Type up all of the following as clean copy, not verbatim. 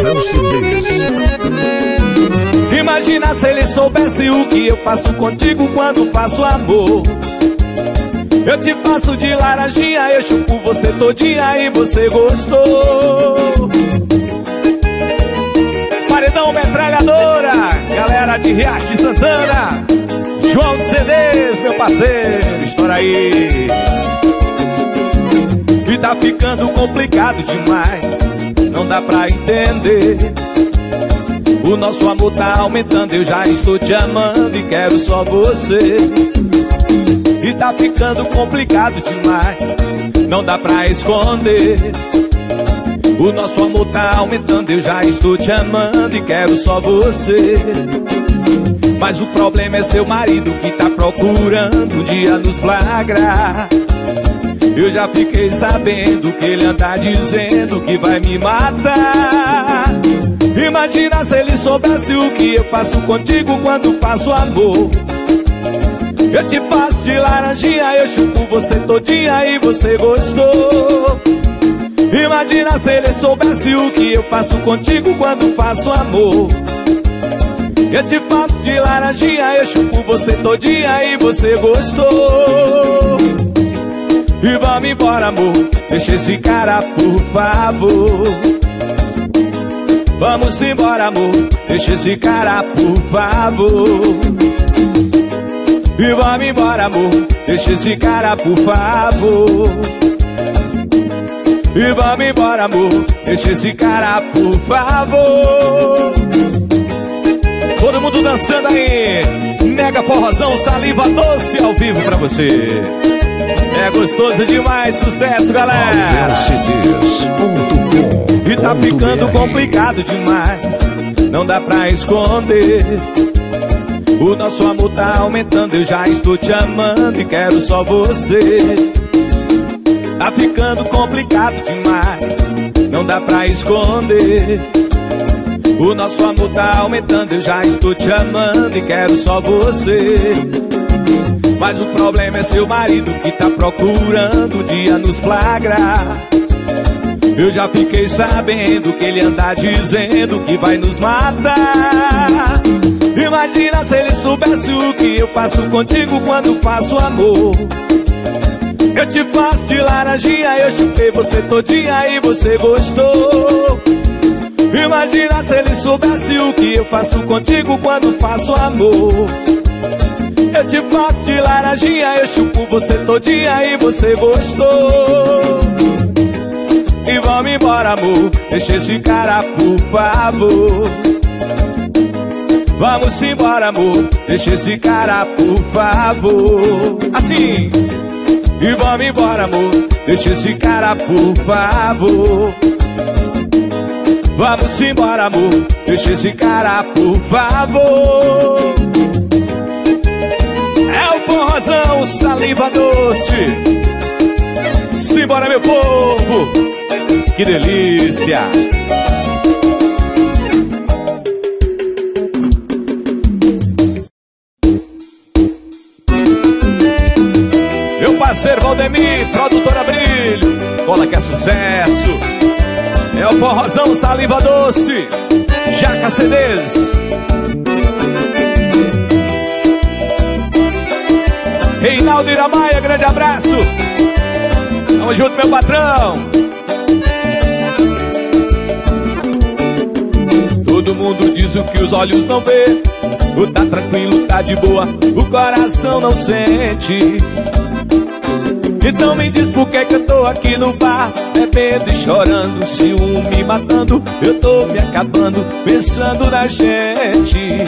Ravel CDs. Imagina se ele soubesse o que eu faço contigo quando faço amor. Eu te faço de laranjinha, eu chupo você todinha e você gostou. Paredão Metralhadora, galera de Riacho de Santana, João de CDs, meu parceiro, estoura aí. E tá ficando complicado demais, não dá pra entender. O nosso amor tá aumentando, eu já estou te amando e quero só você. E tá ficando complicado demais, não dá pra esconder. O nosso amor tá aumentando, eu já estou te amando e quero só você. Mas o problema é seu marido que tá procurando um dia nos flagrar. Eu já fiquei sabendo que ele anda dizendo que vai me matar. Imagina se ele soubesse o que eu faço contigo quando faço amor. Eu te faço de laranjinha, eu chupo você todinha e você gostou. Imagina se ele soubesse o que eu faço contigo quando faço amor. Eu te faço de laranjinha, eu chupo você todinha e você gostou. E vamos embora, amor, deixa esse cara, por favor. Vamos embora, amor, deixa esse cara, por favor. E vamos embora, amor, deixa esse cara, por favor. E vamos embora, amor, deixa esse cara, por favor. Todo mundo dançando aí, mega forrozão, saliva doce ao vivo pra você. É gostoso demais, sucesso, galera. E tá ficando complicado demais, não dá pra esconder. O nosso amor tá aumentando, eu já estou te amando e quero só você. Tá ficando complicado demais, não dá pra esconder. O nosso amor tá aumentando, eu já estou te amando e quero só você. Mas o problema é seu marido que tá procurando um dia nos flagrar. Eu já fiquei sabendo que ele anda dizendo que vai nos matar. Imagina se ele soubesse o que eu faço contigo quando faço amor. Eu te faço de laranjinha, eu chupei você todinha e você gostou. Imagina se ele soubesse o que eu faço contigo quando faço amor. Eu te faço de laranjinha, eu chupo você todinha e você gostou. E vamos embora, amor, deixa esse cara, por favor. Vamos embora, amor, deixa esse cara, por favor. Assim. E vamos embora, amor, deixa esse cara, por favor. Vamos embora, amor, deixa esse cara, por favor. É o forrozão, saliva doce. Simbora, meu povo, que delícia. Meu parceiro Valdemir, produtora Brilho, bola que é sucesso. É o forrozão, saliva doce, Jaca CDs. Reinaldo Iramaia, grande abraço. Tamo junto, meu patrão. Todo mundo diz o que os olhos não vê. O tá tranquilo, tá de boa, o coração não sente. Então me diz por que eu tô aqui no bar, bebendo e chorando, ciúme matando. Eu tô me acabando, pensando na gente.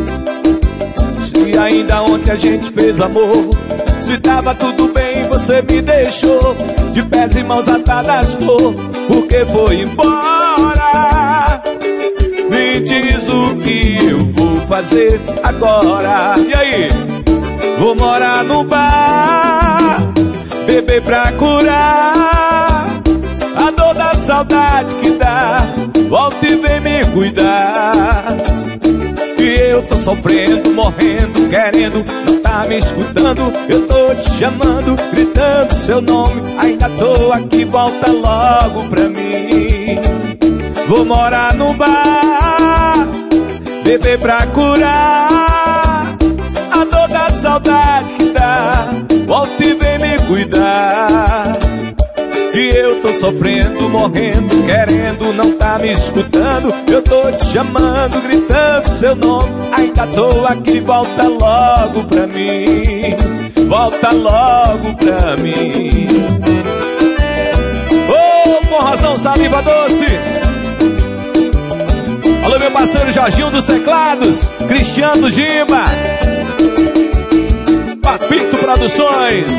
Se ainda ontem a gente fez amor, se tava tudo bem, você me deixou de pés e mãos atadas, tô, porque foi embora. Me diz o que eu vou fazer agora. E aí? Vou morar no bar, beber pra curar a dor da saudade que dá. Volta e vem me cuidar. E eu tô sofrendo, morrendo, querendo, não tá me escutando. Eu tô te chamando, gritando seu nome. Ainda tô aqui, volta logo pra mim. Vou morar no bar, beber pra curar a dor da saudade que dá. Volta e vem me cuidar, que eu tô sofrendo, morrendo, querendo, não tá me escutando. Eu tô te chamando, gritando seu nome, ainda tô aqui, volta logo pra mim, volta logo pra mim. Oh, com razão, saliva doce. Alô, meu parceiro Jorginho dos teclados, Cristiano Gimba, Papito Produções,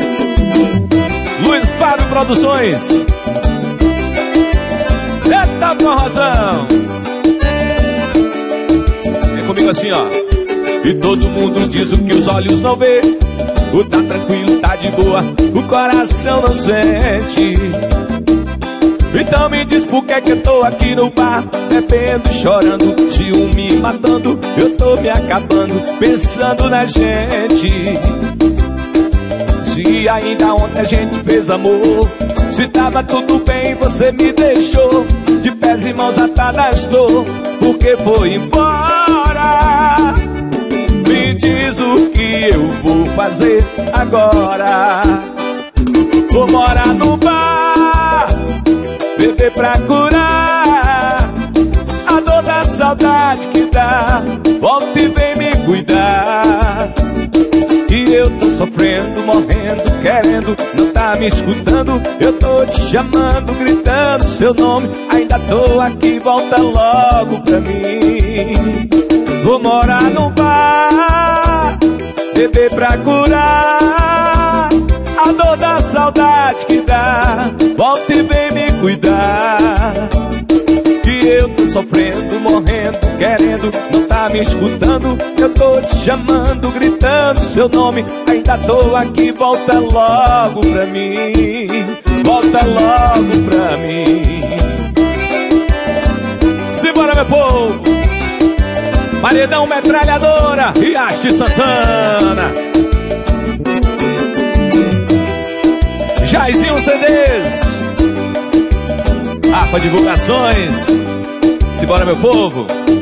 Luiz Fábio Produções. Eita, com razão. É comigo assim, ó. E todo mundo diz o que os olhos não vê. O tá tranquilo, tá de boa, o coração não sente. Então me diz por que eu tô aqui no bar, bebendo, chorando, ciúme matando. Eu tô me acabando, pensando na gente. Se ainda ontem a gente fez amor, se tava tudo bem, você me deixou de pés e mãos atadas tô, porque foi embora. Me diz o que eu vou fazer agora. Vou morar no bar, beber pra curar a dor da saudade que dá. Volta e vem me cuidar, que eu tô sofrendo, morrendo, querendo, não tá me escutando. Eu tô te chamando, gritando seu nome, ainda tô aqui, volta logo pra mim. Vou morar no bar, beber pra curar a dor da saudade que dá. Volta e vem me cuidar, que eu tô sofrendo, morrendo, querendo, não tá me escutando. Eu tô te chamando, gritando seu nome, ainda tô aqui, volta logo pra mim, volta logo pra mim. Simbora, meu povo. Paredão Metralhadora, Riacho Santana, Jairzinho CDs, Rafa Divulgações. Simbora, meu povo.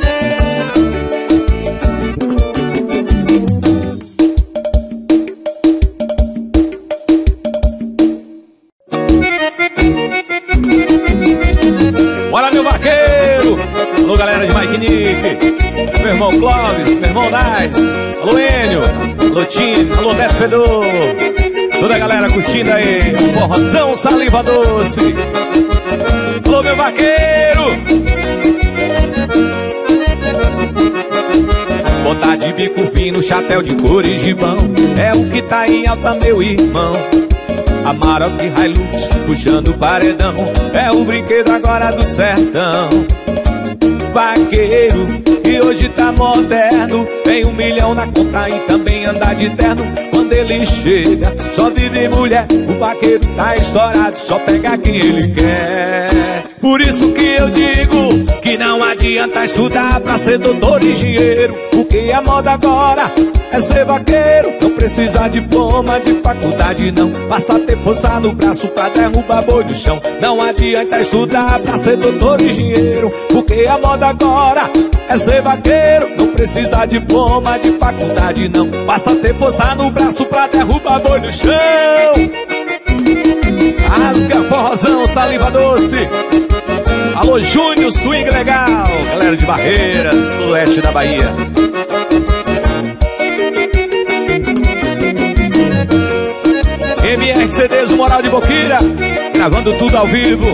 Bora, meu vaqueiro. Alô, galera de Mike Nick, meu irmão Clóvis, meu irmão Nais, alô Enio, alô Tim, alô Neto Fedor, toda a galera curtindo aí, forrozão saliva doce. Alô, meu vaqueiro. Botar de bico fino, chapéu de cores de gibão, é o que tá em alta, meu irmão. Amarok Hilux, puxando o paredão, é o brinquedo agora do sertão. Vaqueiro, que hoje tá moderno, tem 1 milhão na conta e também anda de terno. Quando ele chega, só vive mulher, o vaqueiro tá estourado, só pega quem ele quer. Por isso que eu digo que não adianta estudar pra ser doutor e engenheiro, porque a moda agora é ser vaqueiro. Não precisa diploma de faculdade não, basta ter força no braço pra derrubar boi do chão. Não adianta estudar pra ser doutor e engenheiro, porque a moda agora é ser vaqueiro. Não precisa diploma de faculdade não, basta ter força no braço pra derrubar boi no chão. Rasga, forrozão, saliva doce. Alô, Júnior, swing legal, galera de Barreiras, do oeste da Bahia. MRCDs, o Moral de Boqueira, gravando tudo ao vivo.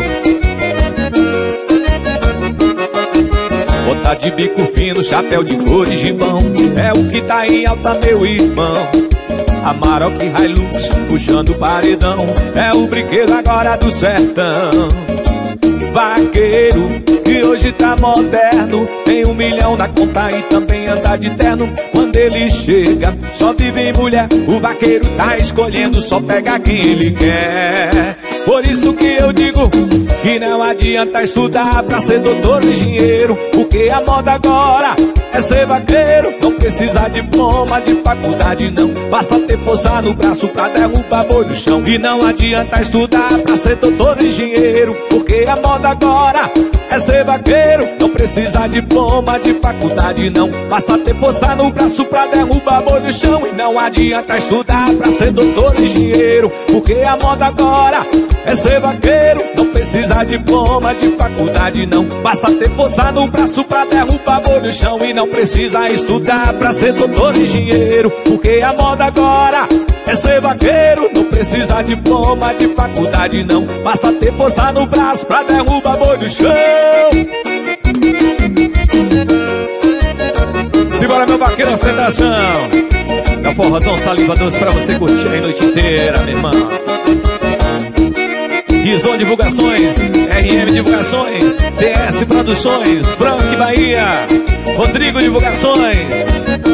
Botar de bico fino, chapéu de cores de gibão, é o que tá em alta, meu irmão. Amarok Hilux, puxando o paredão, é o brinquedo agora do sertão. Vaqueiro, que hoje tá moderno, tem 1 milhão na conta e também anda de terno. Quando ele chega, só vive em mulher, o vaqueiro tá escolhendo, só pega quem ele quer. Por isso que eu digo que não adianta estudar pra ser doutor e engenheiro, porque a moda agora é ser vaqueiro. Não precisa de diploma de faculdade não, basta ter força no braço pra derrubar boi no chão. E não adianta estudar pra ser doutor e engenheiro, porque a moda agora é ser vaqueiro. Não precisa de diploma de faculdade não, basta ter força no braço pra derrubar boi no chão. E não adianta estudar pra ser doutor e engenheiro, porque a moda agora é ser vaqueiro. Não precisa de diploma de faculdade não, basta ter força no braço pra derrubar boi no chão. E não precisa estudar pra ser doutor e engenheiro, porque a moda agora é ser vaqueiro. Não precisa de diploma de faculdade não, basta ter força no braço pra derrubar boi no chão. Simbora, meu vaqueiro, ostentação. Da forrozão Saliva Doce pra você curtir a noite inteira, meu irmão. Rizon Divulgações, RM Divulgações, DS Produções, Frank Bahia, Rodrigo Divulgações.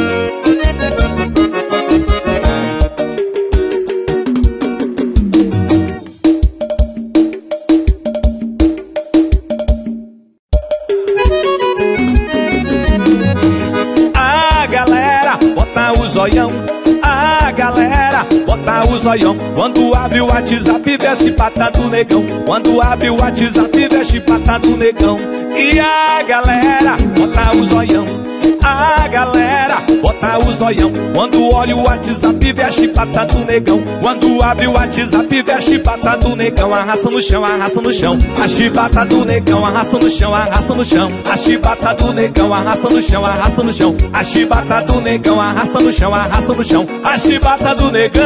A galera bota o zoião, a galera bota o zoião. Quando abre o WhatsApp, veste pata do negão. Quando abre o WhatsApp, veste pata do negão. E a galera bota o zoião, a galera bota o zoião. Quando olha o WhatsApp, veste pata do negão. Quando abre o WhatsApp, veste pata do negão. Arrasta no chão, arrasta no chão. A chibata do negão, arrasta no chão, arrasta no chão. A chibata do negão, arrasta no chão, arrasta no chão. A chibata do negão, arrasta no chão, arrasta no chão. A chibata do negão.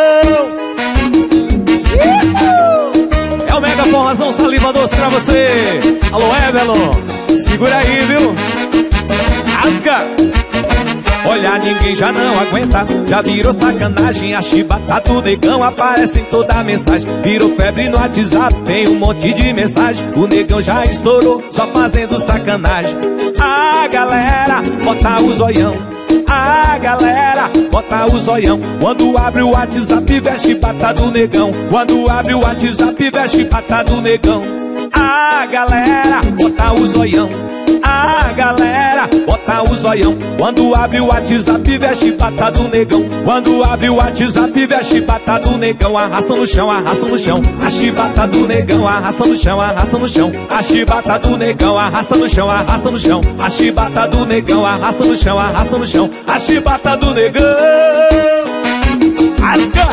É o Mega Forrazão Saliva Doce pra você. Alô, Evelyn, segura aí, viu? Rasga! Olha, ninguém já não aguenta, já virou sacanagem. A chibata do negão aparece em toda a mensagem. Virou febre no WhatsApp, tem um monte de mensagem. O negão já estourou, só fazendo sacanagem. A galera bota o zoião, a galera bota o zoião. Quando abre o WhatsApp, veste pata do negão. Quando abre o WhatsApp, veste pata do negão. A galera bota o zoião, a galera bota o zoião. Quando abre o WhatsApp, veste pata do negão. Quando abre o WhatsApp, veste pata do negão. Arrasta no chão, arrasta no chão. A chibata do negão, arrasta no chão, arrasta no chão. A chibata do negão, arrasta no chão, arrasta no chão. A chibata do negão, arrasta no chão, arrasta no chão. A chibata do negão. Asca!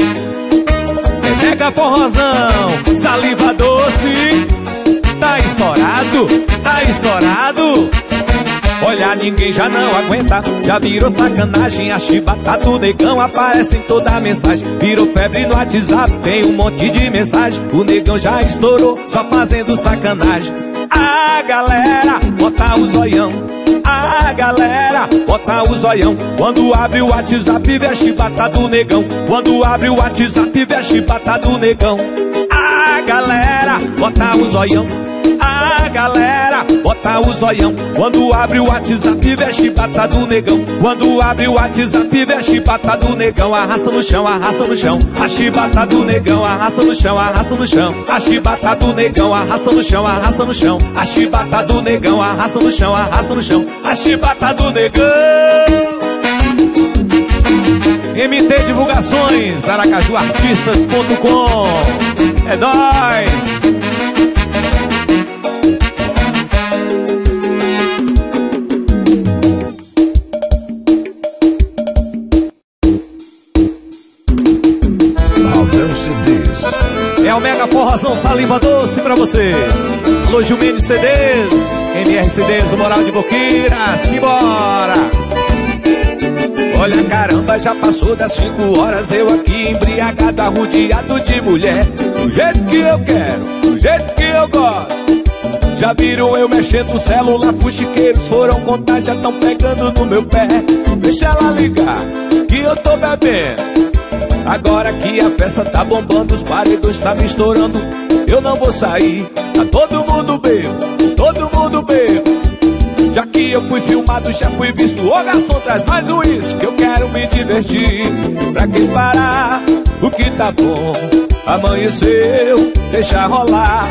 É Mega Forrozão, Saliva Doce. Tá estourado, tá estourado. Olha, ninguém já não aguenta, já virou sacanagem. A chibata do negão aparece em toda a mensagem. Virou febre no WhatsApp, tem um monte de mensagem. O negão já estourou, só fazendo sacanagem. A galera bota o zoião, a galera bota o zoião. Quando abre o WhatsApp, veste pata do negão. Quando abre o WhatsApp, veste pata do negão. A galera bota o zoião, a galera bota o zoião. Quando abre o WhatsApp, veste pata do negão. Quando abre o WhatsApp, veste pata do negão. Arrasta no chão, arrasta no chão. A chibata do negão, arrasta no chão, arrasta no chão. A chibata do negão, arrasta no chão, arrasta no chão. A chibata do negão, arrasta no chão, arrasta no chão. A chibata do negão. MT Divulgações, aracajuartistas.com. É nóis! É o Mega Forrazão Saliva Doce pra vocês. Alô, Gilmene CDs, MR CDs, o Moral de Boqueira. Simbora! Olha, caramba, já passou das 5 horas. Eu aqui embriagado, arrodeado de mulher. Do jeito que eu quero, do jeito que eu gosto. Já viram eu mexendo no celular, fuxiqueiros foram contar, já tão pegando no meu pé. Deixa ela ligar, que eu tô bebendo. Agora que a festa tá bombando, os paredões tá me estourando, eu não vou sair. Tá todo mundo bebo, todo mundo bebo. Já que eu fui filmado, já fui visto. Ô garçom, traz mais um uísque, que eu quero me divertir. Pra que parar o que tá bom? Amanheceu, deixa rolar.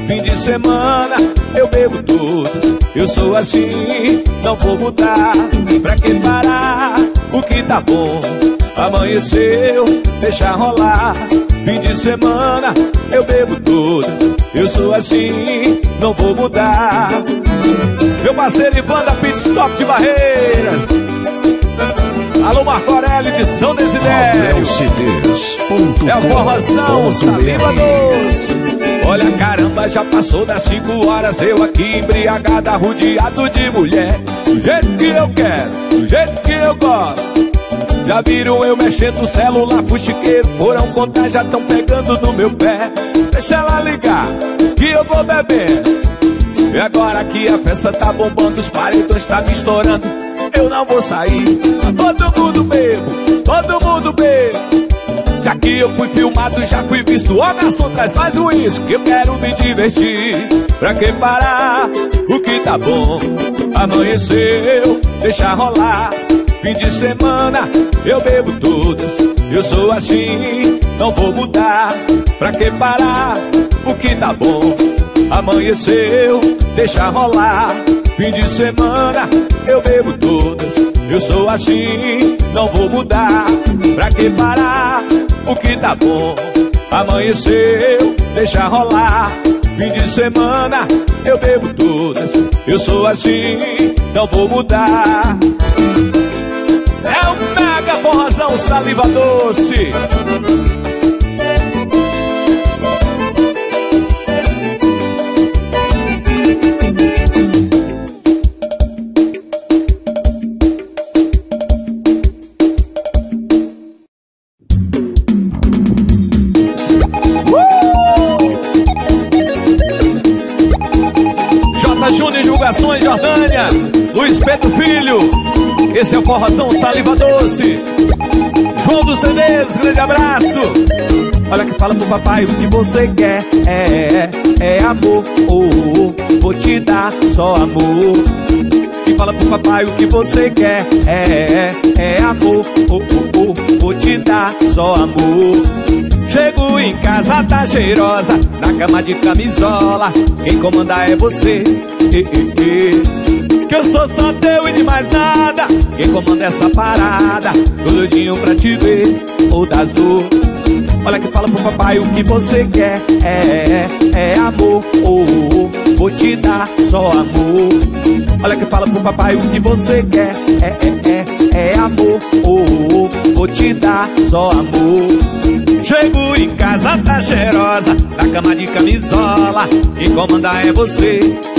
fim de semana eu bebo todas. Eu sou assim, não vou mudar. Pra que parar o que tá bom? Amanheceu, deixa rolar. Fim de semana eu bebo todas. Eu sou assim, não vou mudar. Meu parceiro Ivan da Pit Stop de Barreiras. Alô Marco Aurélio de São Desidério. É o forrozão, saliva doce. Olha caramba, já passou das 5 horas. Eu aqui embriagada, rodeado de mulher. Do jeito que eu quero, do jeito que eu gosto. Já viram eu mexendo no celular, fuxiqueiro. Foram contar, já tão pegando no meu pé. Deixa ela ligar, que eu vou bebendo. E agora que a festa tá bombando, os paredões tá me estourando, eu não vou sair. Todo mundo bebo, todo mundo bebo. Já que eu fui filmado, já fui visto. Ó, garçom, traz mais um uísque, que eu quero me divertir. Pra que parar o que tá bom? Amanheceu, deixa rolar. Fim de semana eu bebo todas. Eu sou assim, não vou mudar. Pra que parar o que tá bom? Amanheceu, deixa rolar. Fim de semana eu bebo todas. Eu sou assim, não vou mudar. Pra que parar o que tá bom? Amanheceu, deixa rolar. Fim de semana eu bebo todas. Eu sou assim, não vou mudar. É o mega forrozão, saliva doce. Júnior Divulgações, Jordânia, Luiz Pedro Filho. Esse é o forrozão, saliva doce. João dos CDs, grande abraço. Olha que fala pro papai o que você quer. É amor, vou te dar só amor. E fala pro papai o que você quer. É amor, vou te dar só amor. Chego em casa, tá cheirosa, na cama de camisola. Quem comanda é você. Que eu sou só teu e de mais nada. Quem comanda essa parada, tô doidinho pra te ver, ou das dor. Olha que fala pro papai o que você quer. É amor, vou te dar só amor. Olha que fala pro papai o que você quer. É amor, vou te dar só amor. Chego em casa, tá cheirosa, na cama de camisola. Quem comanda é você.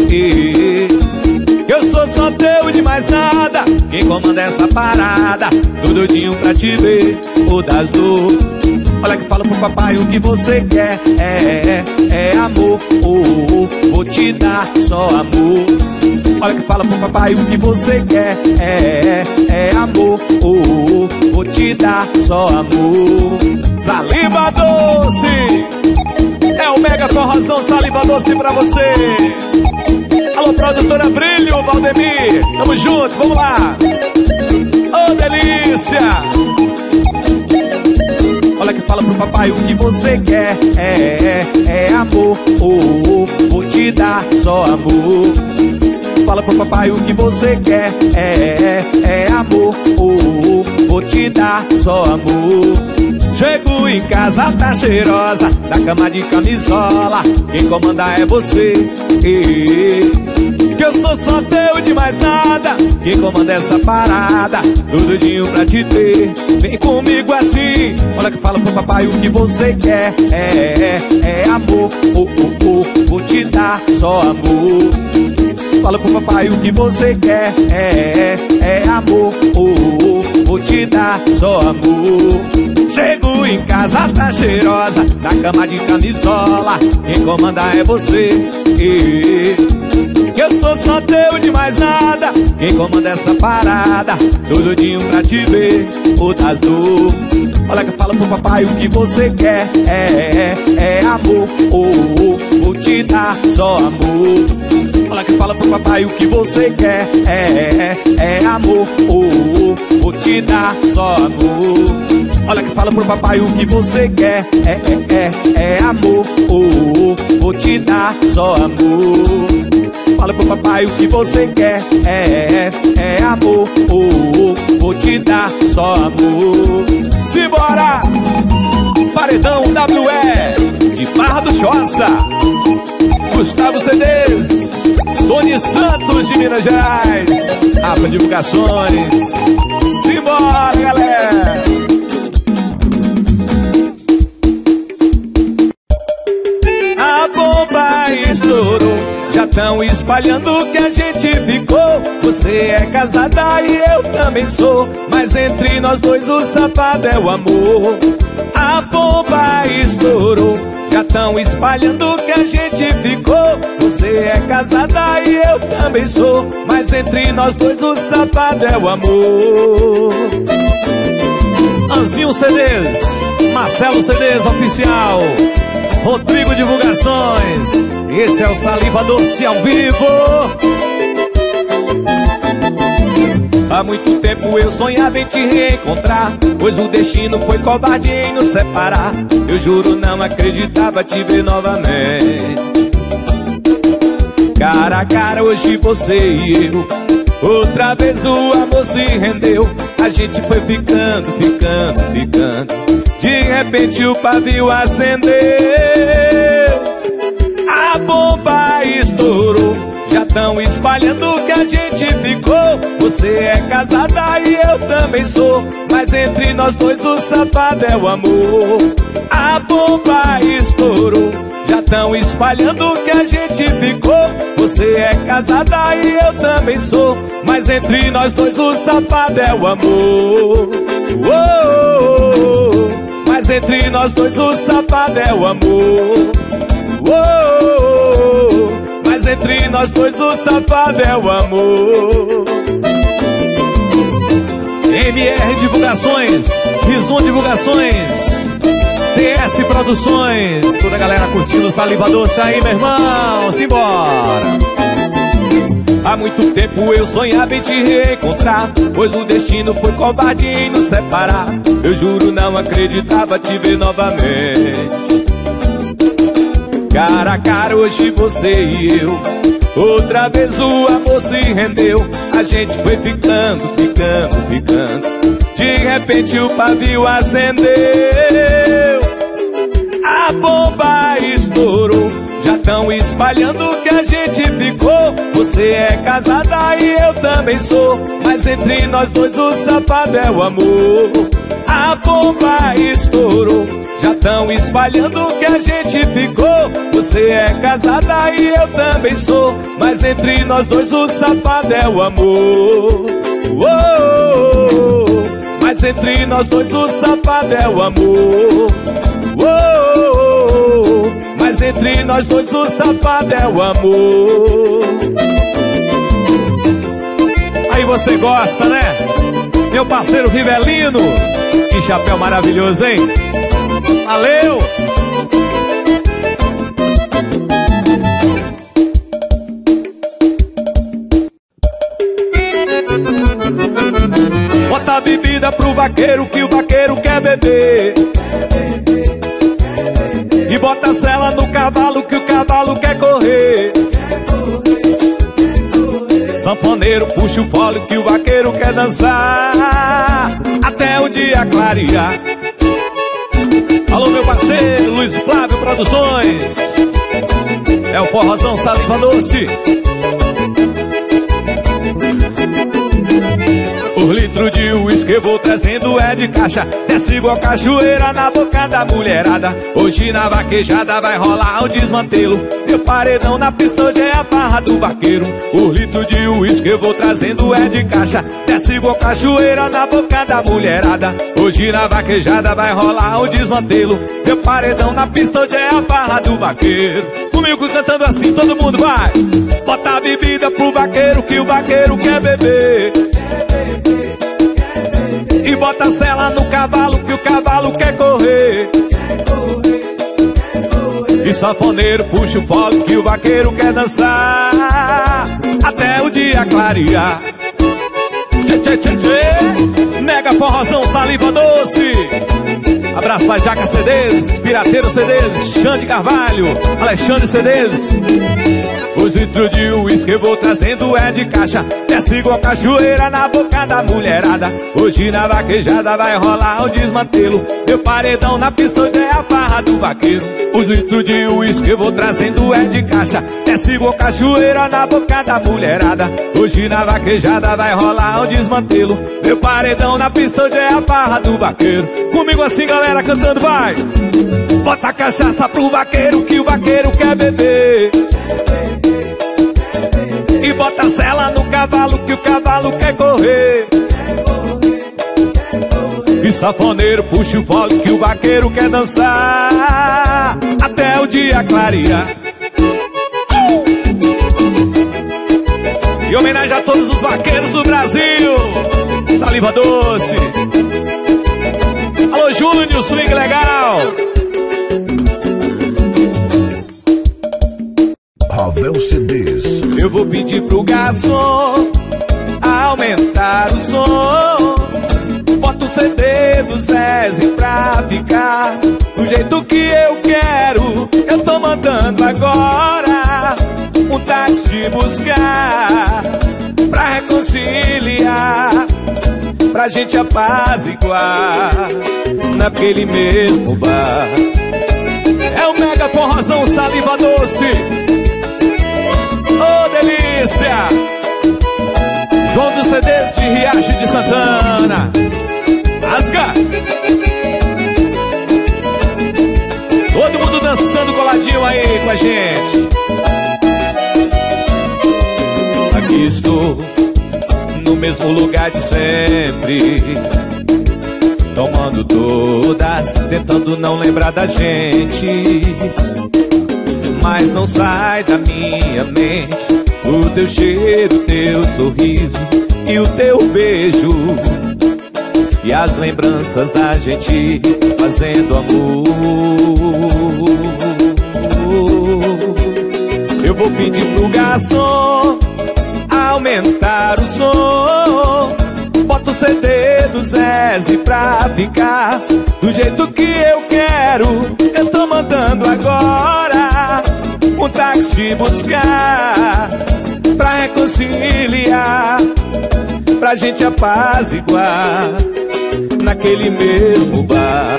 Eu sou só teu e de mais nada. Quem comanda essa parada, tô doidinho pra te ver, ou das dor. Olha que fala pro papai o que você quer. É amor, vou te dar só amor. Olha que fala pro papai o que você quer. É amor, vou te dar só amor. Saliva doce. É o mega forrozão, saliva doce pra você. Alô, produtora Brilho, Valdemir. Tamo junto, vamos lá. Ô, delícia. Olha que fala pro papai o que você quer. É amor, vou te dar só amor. Fala pro papai o que você quer. É amor, vou te dar só amor. Chego em casa, tá cheirosa, na cama de camisola. Quem comanda é você. Que eu sou só teu e de mais nada. Quem comanda essa parada, tô doidinho pra te ter. Vem comigo assim. Olha que fala pro papai o que você quer. É amor, vou te dar só amor. Fala pro papai o que você quer. É amor, vou te dar só amor. Chego em casa, tá cheirosa, na cama de camisola. Quem comanda é você. Que eu sou só teu e de mais nada. Quem comanda essa parada, tô doidinho pra te ver, ou das dor. Olha que fala pro papai o que você quer. É amor, vou te dar só amor. Olha que fala pro papai o que você quer. É amor, vou te dar só amor. Olha que fala pro papai o que você quer. É amor, vou te dar só amor. Fala pro papai o que você quer. É amor, vou te dar só amor. Simbora! Paredão WE de Barra do Choça, Gustavo CDs, Tony Santos de Minas Gerais, APA Divulgações. Simbora, galera! A bomba estourou, já tão espalhando que a gente ficou. Você é casada e eu também sou, mas entre nós dois o safado é o amor. A bomba estourou, já tão espalhando que a gente ficou. Você é casada e eu também sou, mas entre nós dois o safado é o amor. Anzinho CDs, Marcelo CDs Oficial, Rodrigo Divulgações. Esse é o Saliva Doce ao vivo. Há muito tempo eu sonhava em te reencontrar, pois o destino foi covarde em nos separar. Eu juro não acreditava te ver novamente. Cara a cara hoje você e eu, outra vez o amor se rendeu. A gente foi ficando. De repente o pavio acendeu. A bomba estourou, já tão espalhando que a gente ficou. Você é casada e eu também sou, mas entre nós dois o safado é o amor. A bomba estourou, já tão espalhando que a gente ficou. Você é casada e eu também sou, mas entre nós dois o safado é o amor. Mas entre nós dois o safado é o amor. Mas entre nós dois o safado é o amor. MR Divulgações, Rizum Divulgações, TS Produções. Toda a galera curtindo o Saliva Doce aí, meu irmão. Simbora! Há muito tempo eu sonhava em te reencontrar, pois o destino foi covarde em nos separar. Eu juro não acreditava te ver novamente. Cara a cara hoje você e eu, outra vez o amor se rendeu. A gente foi ficando. De repente o pavio acendeu. A bomba estourou, já tão espalhando que a gente ficou. Você é casada e eu também sou, mas entre nós dois o safado é o amor. A bomba estourou, já tão espalhando que a gente ficou. Você é casada e eu também sou, mas entre nós dois o safado é o amor. Mas entre nós dois o safado é o amor. Mas entre nós dois o safado é o amor. Aí você gosta, né? Meu parceiro Rivelino, que chapéu maravilhoso, hein? Valeu! Bota a bebida pro vaqueiro, que o vaqueiro quer beber. E bota a sela no cavalo, que o cavalo quer correr. Sanfoneiro, puxa o fole, que o vaqueiro quer dançar até o dia clarear. Alô, meu parceiro Luiz Flávio Produções. É o forrozão Saliva Doce. Os litros de uísque eu vou trazendo é de caixa, desce igual cachoeira na boca da mulherada. Hoje na vaquejada vai rolar um desmantelo. Meu paredão na pista hoje é a farra do vaqueiro. Os litros de uísque eu vou trazendo é de caixa, desce igual cachoeira na boca da mulherada. Hoje na vaquejada vai rolar um desmantelo. Meu paredão na pista hoje é a farra do vaqueiro. Comigo cantando assim, todo mundo vai. Bota a bebida pro vaqueiro, que o vaqueiro quer beber. E bota a sela no cavalo, que o cavalo quer correr. E sanfoneiro puxa o fole que o vaqueiro quer dançar até o dia clarear. Tchê, tchê, tchê, tchê. Mega forrozão, Saliva Doce. Abraço pra Jaca CDs, Pirateiro CDs, Xande Carvalho, Alexandre CDs. Os litros de uísque eu vou trazendo é de caixa, desce igual cachoeira na boca da mulherada. Hoje na vaquejada vai rolar um desmantelo, meu paredão na pista hoje é a farra do vaqueiro. Os litros de uísque eu vou trazendo é de caixa, desce igual cachoeira na boca da mulherada. Hoje na vaquejada vai rolar um desmantelo, meu paredão na pista hoje é a farra do vaqueiro. Comigo assim galera cantando vai. Bota a cachaça pro vaqueiro que o vaqueiro quer beber, e bota a sela no cavalo que o cavalo quer correr. E sanfoneiro puxa o fole que o vaqueiro quer dançar até o dia clarear. E homenagem a todos os vaqueiros do Brasil, Saliva Doce. Alô Júnior, swing legal. Ravel CDs. Eu vou pedir pro garçom aumentar o som, bota o CD do Zezé pra ficar do jeito que eu quero. Eu tô mandando agora um táxi buscar pra reconciliar, pra gente apaziguar naquele mesmo bar. É o mega forrozão, Saliva Doce. Ô, delícia! João dos CDs de Riacho de Santana. Rasga! Todo mundo dançando coladinho aí com a gente. Aqui estou, no mesmo lugar de sempre, tomando todas, tentando não lembrar da gente. Mas não sai da minha mente o teu cheiro, o teu sorriso e o teu beijo, e as lembranças da gente fazendo amor. Eu vou pedir pro garçom aumentar o som, bota o CD do Zezé pra ficar do jeito que eu quero. Eu tô mandando agora um táxi buscar pra reconciliar, pra gente apaziguar naquele mesmo bar.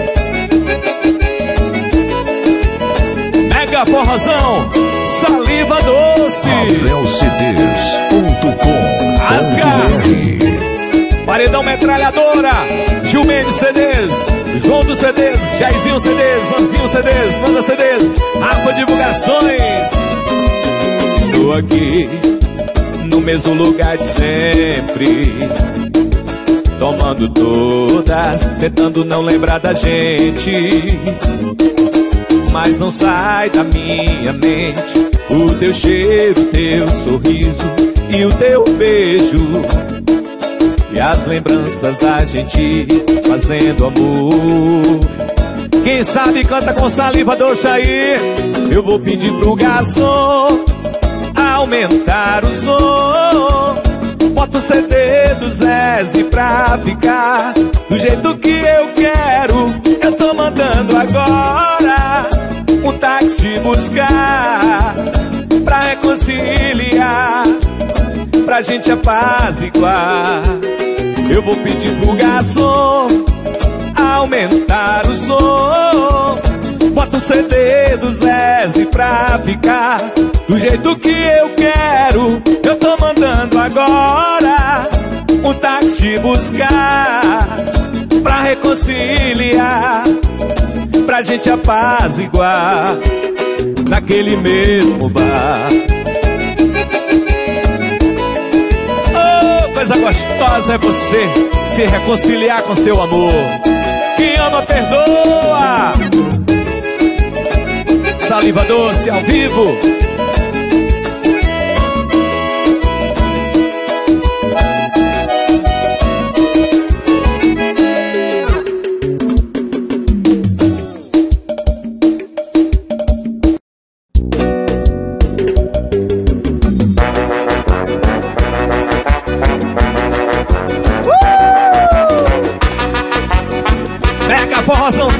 Mega forrozão, Saliva Doce. RavelCDs.com. Rasga! Paredão Metralhadora, Gil Mendes CDs, João dos CDs, Jairzinho CDs, Lanzinho CDs, Nanda CDs, Rafa Divulgações. Estou aqui no mesmo lugar de sempre, tomando todas, tentando não lembrar da gente. Mas não sai da minha mente o teu cheiro, o teu sorriso e o teu beijo, e as lembranças da gente fazendo amor. Quem sabe canta com Saliva Doce aí. Eu vou pedir pro garçom aumentar o som, bota o CD do Zezé pra ficar do jeito que eu quero. Eu tô mandando agora um táxi buscar pra reconciliar, pra gente apaziguar. Eu vou pedir pro garçom aumentar o som, bota o CD do Zezé pra ficar do jeito que eu quero. Eu tô mandando agora um táxi buscar pra reconciliar, pra gente apaziguar naquele mesmo bar. Oh, coisa gostosa é você se reconciliar com seu amor. Quem ama perdoa. Saliva Doce ao vivo.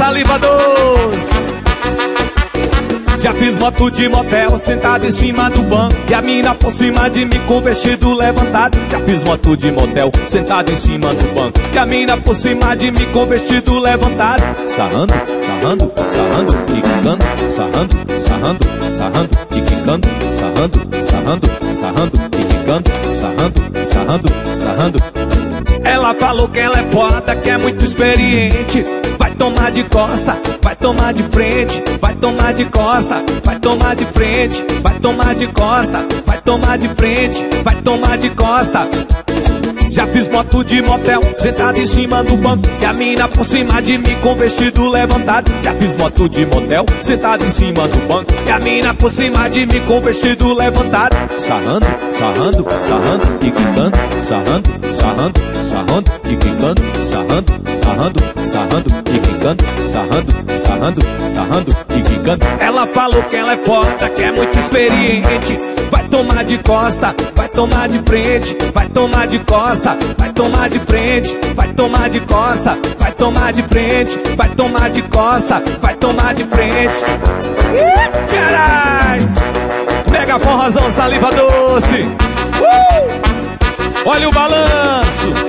saliva doce. Já fiz moto de motel, sentado em cima do banco, e a mina por cima de mim com o vestido levantado. Já fiz moto de motel, sentado em cima do banco, e a mina por cima de mim com o vestido levantado. Sarrando, sarrando, sarrando, e quicando, sarrando, sarrando, sarrando, e quicando, sarrando, sarrando, sarrando, e quicando, sarrando, sarrando, sarrando. Ela falou que ela é foda, que é muito experiente. Vai tomar de costa, vai tomar de frente, vai tomar de costa, vai tomar de frente, vai tomar de costa, vai tomar de frente, vai tomar de costa. Já fiz moto de motel, sentado em cima do banco, e a mina por cima de mim com o vestido levantado. Já fiz moto de motel, sentado em cima do banco, e a mina por cima de mim com o vestido levantado. Sarrando, sarrando, sarrando, e quicando, sarrando, sarrando, sarrando, e quicando, sarrando, sarrando, sarrando, e quicando, sarrando, sarrando, sarrando, e quicando. Ela falou que ela é foda, que é muito experiente. Vai tomar de costa, vai tomar de frente, vai tomar de costa, vai tomar de frente, vai tomar de costa, vai tomar de frente, vai tomar de costa, vai tomar de frente. Caralho! Pega forrozão, saliva doce. Olha o balanço.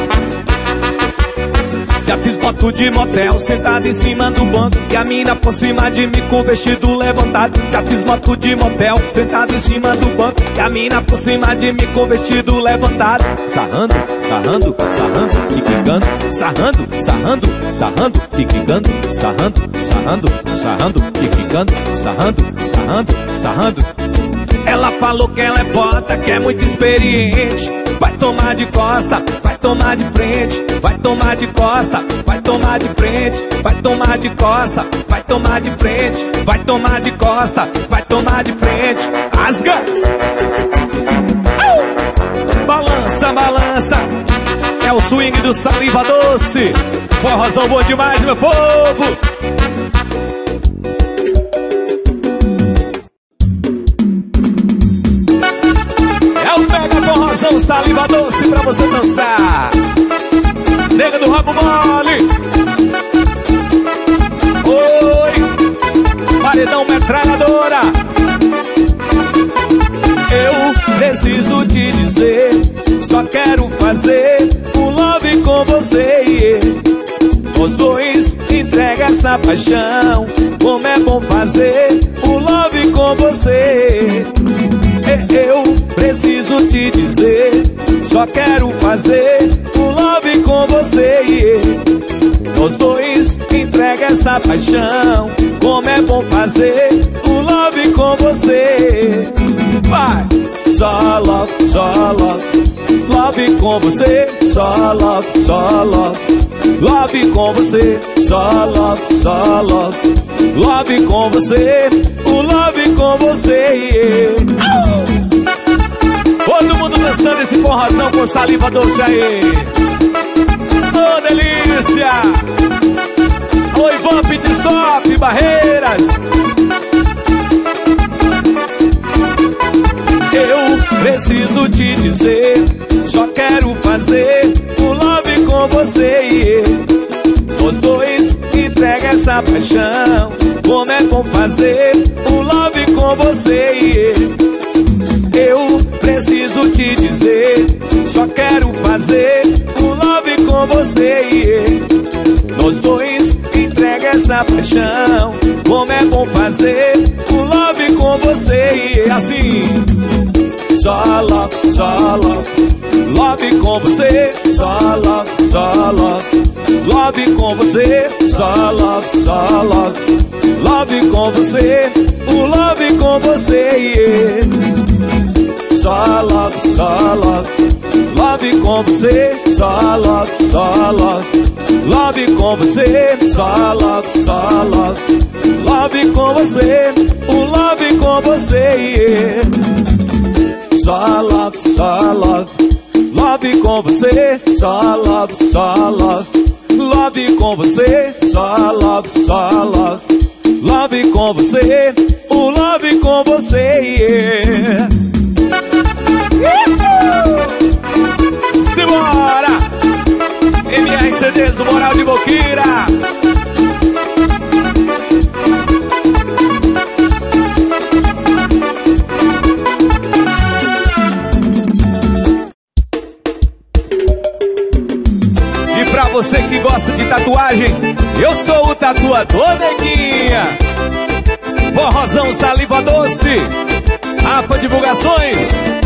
Já fiz moto de motel, sentado em cima do banco, e a mina por cima de mim com o vestido levantado. Já fiz moto de motel, sentado em cima do banco, e a mina por cima de mim com o vestido levantado. Sarrando, sarrando, sarrando, e quicando, sarrando, sarrando, sarrando, e quicando, sarrando, sarrando, sarrando, e quicando, sarrando, sarrando, sarrando. Ela falou que ela é foda, que é muito experiente. Vai tomar de costa, vai tomar de frente, vai tomar de costa, vai tomar de frente, vai tomar de costa, vai tomar de frente, vai tomar de costa, vai tomar de frente. Asga! Balança, balança. É o swing do saliva doce. Forrozão bom demais, meu povo. Forrozão, saliva doce pra você dançar. Nega do rabo mole. Oi, paredão metralhadora. Eu preciso te dizer, só quero fazer um love com você. Os dois entrega essa paixão. Como é bom fazer um love com você. Eu preciso te dizer, só quero fazer um love com você. Os dois entrega essa paixão. Como é bom fazer um love com você. Vai! Só love, só love. Love com você, só love, só love. Love com você, só love, só love. Love com você, o love com você. Todo mundo dançando esse forrozão com saliva doce aí. Ô, delícia! Oi, Ivan Pit Stop, Barreiras. Eu preciso te dizer, só quero fazer um love com você. Os dois entregam essa paixão. Como é bom fazer um love com você. Eu preciso te dizer, só quero fazer um love com você. Nós dois entrega essa paixão. Como é bom fazer um love com você. Assim, só love, só love. Love com você, só love, só love. Love com você, só love, só love. Love com você, o love com você. Só love, só love. Love com você, só love, só love. Love com você, só love, só love. Love com você, o love com você. Só love, só love. Love com você, só love, só love. Love com você, só love, só love. Love com você, o love com você. Simbora! MRCDs, o Moral de Boqueira. você que gosta de tatuagem, eu sou o tatuador, neguinha. Forrozão Saliva Doce, Rafa Divulgações.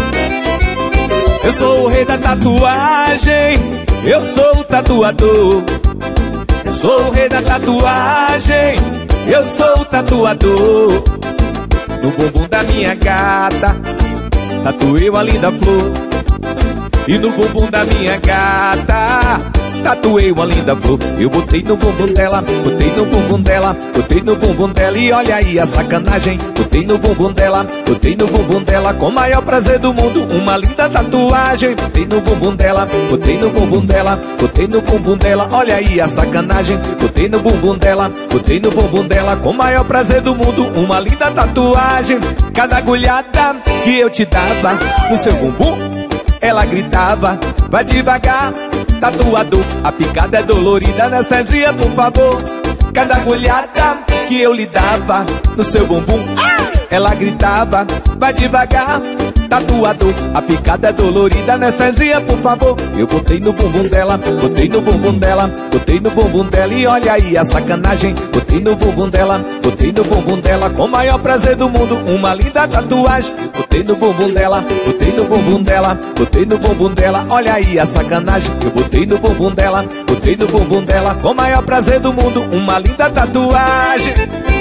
Eu sou o rei da tatuagem, eu sou o tatuador. Eu sou o rei da tatuagem, eu sou o tatuador. No bumbum da minha gata, tatuei uma linda flor. E no bumbum da minha gata, tatuei uma linda flor. Eu botei no bumbum dela, botei no bumbum dela, botei no bumbum dela. E olha aí a sacanagem. Botei no bumbum dela, botei no bumbum dela. Com o maior prazer do mundo, uma linda tatuagem. Botei no bumbum dela, botei no bumbum dela, botei no bumbum dela. Olha aí a sacanagem. Botei no bumbum dela, botei no bumbum dela. Com o maior prazer do mundo, uma linda tatuagem. Cada agulhada que eu te dava no seu bumbum, ela gritava, vai devagar, tatuador. A picada é dolorida, anestesia, por favor. Cada agulhada que eu lhe dava no seu bumbum, ela gritava, vai devagar, tatuador. A picada é dolorida, anestesia, por favor. Eu botei no bumbum dela, botei no bumbum dela, botei no bumbum dela. E olha aí a sacanagem. Botei no bumbum dela, botei no bumbum dela. Com o maior prazer do mundo, uma linda tatuagem. Botei no bumbum dela, botei no bumbum dela, botei no bumbum dela. Olha aí a sacanagem. Eu botei no bumbum dela, botei no bumbum dela. Com o maior prazer do mundo, uma linda tatuagem.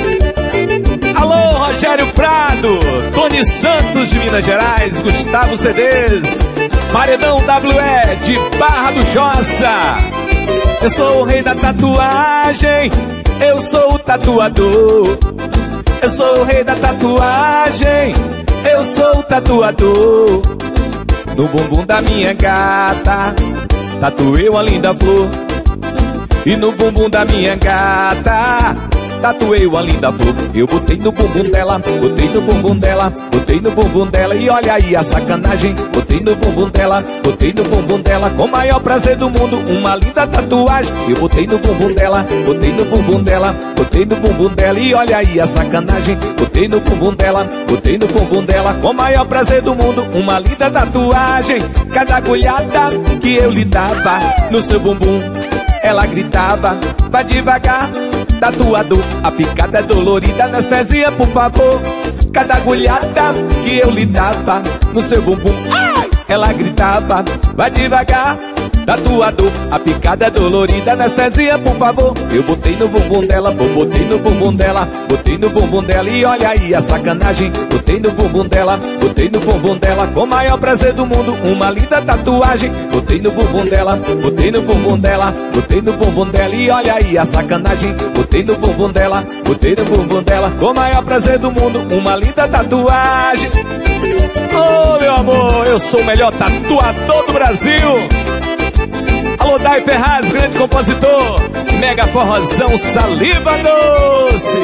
Alô, Rogério Prado, Tony Santos de Minas Gerais, Gustavo CDs, Paredão WE de Barra do Jossa. Eu sou o rei da tatuagem, eu sou o tatuador. Eu sou o rei da tatuagem, eu sou o tatuador. No bumbum da minha gata, tatuei uma linda flor. E no bumbum da minha gata, tatuei uma linda flor. Eu botei no bumbum dela, botei no bumbum dela, botei no bumbum dela. E olha aí a sacanagem. Botei no bumbum dela, botei no bumbum dela. Com o maior prazer do mundo, uma linda tatuagem. Eu botei no bumbum dela, botei no bumbum dela, botei no bumbum dela. E olha aí a sacanagem. Botei no bumbum dela, botei no bumbum dela. Com o maior prazer do mundo, uma linda tatuagem. Cada agulhada que eu lhe dava no seu bumbum, ela gritava, vai devagar, tatuador. A picada é dolorida, anestesia, por favor. Cada agulhada que eu lhe dava no seu bumbum, ela gritava, vai devagar, tatuador. A picada é dolorida, anestesia, por favor. Eu botei no bumbum dela, botei no bumbum dela, botei no bumbum dela. E olha aí a sacanagem. Botei no bumbum dela, botei no bumbum dela. Com o maior prazer do mundo, uma linda tatuagem. Botei no bumbum dela, botei no bumbum dela, botei no bumbum dela. E olha aí a sacanagem. Botei no bumbum dela, botei no bumbum dela. Com o maior prazer do mundo, uma linda tatuagem. Oh, meu amor, eu sou o melhor tatuador do Brasil. Alô, Dai Ferraz, grande compositor. Mega Forrozão Saliva Doce.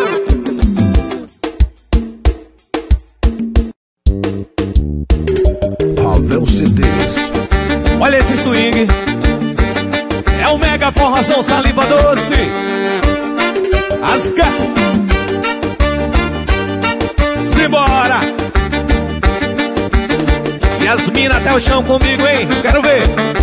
Pavel CDs. Olha esse swing. É o Mega Forrozão Saliva Doce. Asca. Simbora. E as minas até o chão comigo, hein? Quero ver.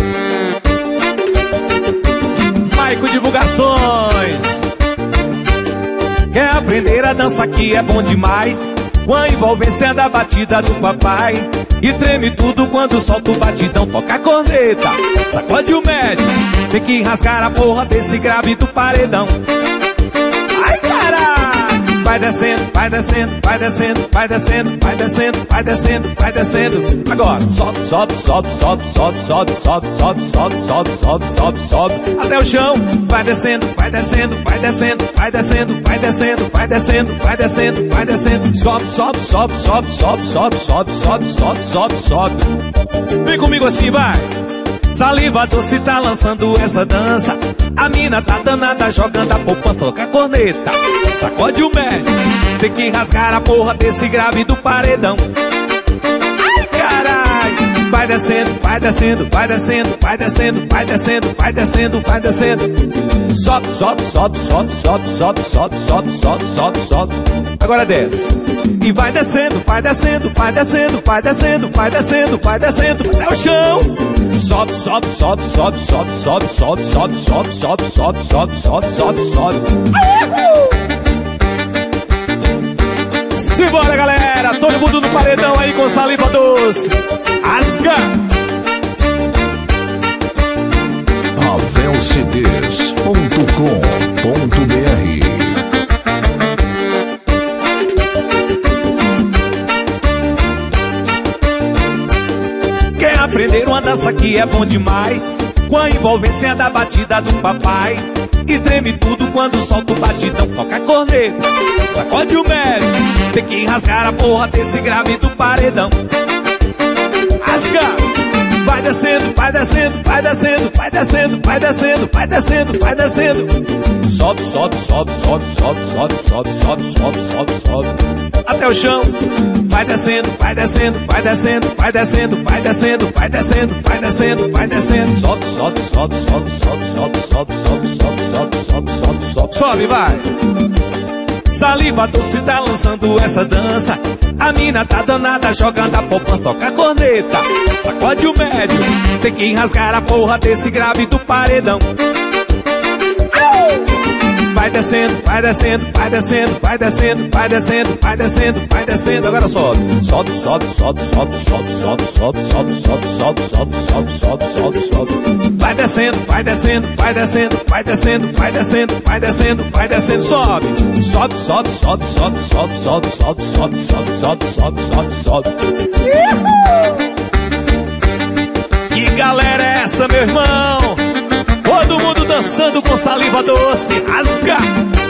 Maico Divulgações. Quer aprender a dança que é bom demais? Com a envolvência da batida do papai. E treme tudo quando solta o batidão. Toca a corneta, sacode o médio. Tem que rasgar a porra desse grave do paredão. Ai, caralho! Vai descendo, vai descendo, vai descendo, vai descendo, vai descendo, vai descendo, vai descendo. Agora, sobe, sobe, sobe, sobe, sobe, sobe, sobe, sobe, sobe, sobe, sobe, sobe, sobe, até o chão. Vai descendo, vai descendo, vai descendo, vai descendo, vai descendo, vai descendo, vai descendo, vai descendo. Sobe, sobe, sobe, sobe, sobe, sobe, sobe, sobe, sobe, sobe, sobe. Vem comigo assim, vai. Saliva Doce tá lançando essa dança. A mina tá danada, jogando a poupança. Toca a corneta, sacode o médio. Tem que rasgar a porra desse grave do paredão. Ai, caralho! Vai descendo, vai descendo, vai descendo, vai descendo, vai descendo, vai descendo, vai descendo. Sobe, sobe, sobe, sobe, sobe, sobe, sobe, sobe, sobe, sobe, sobe. Agora desce. E vai descendo, vai descendo, vai descendo, vai descendo, vai descendo, vai descendo até o chão. Sobe, sobe, sobe, sobe, sobe, sobe, sobe, sobe, sobe, sobe, sobe, sobe, sobe, sobe, sobe. Simbora, galera! Todo mundo no paredão aí com saliva doce. Asca! AvelCDs.com.br. Quer aprender uma dança que é bom demais? Com a envolvência da batida do papai. E treme tudo quando solta o batidão. Toca a corneta, sacode o médio. Tem que rasgar a porra desse grave do paredão. Rasga! Vai descendo, vai descendo, vai descendo, vai descendo, vai descendo, vai descendo, vai descendo. Sobe, sobe, sobe, sobe, sobe, sobe, sobe, sobe, sobe, sobe, sobe. Até o chão. Vai descendo, vai descendo, vai descendo, vai descendo, vai descendo, vai descendo, vai descendo, vai descendo. Sobe, sobe, sobe, sobe, sobe, sobe, sobe, sobe, sobe, sobe, sobe, sobe, sobe. Sobe, vai. Saliva doce tá lançando essa dança. A mina tá danada, jogando a poupança. Toca a corneta, sacode o médio. Tem que rasgar a porra desse grave do paredão. Vai descendo, vai descendo, vai descendo, vai descendo, vai descendo, vai descendo, vai descendo. Agora sobe. Sobe, sobe, sobe, sobe, sobe, sobe, sobe, sobe, sobe, sobe, sobe, sobe, sobe, sobe, sobe. Vai descendo, vai descendo, vai descendo, vai descendo, vai descendo, vai descendo, vai descendo. Sobe. Sobe, sobe, sobe, sobe, sobe, sobe, sobe, sobe, sobe, sobe, sobe, sobe, sobe. Que galera é essa, meu irmão? Todo mundo dançando com saliva doce. Rasga!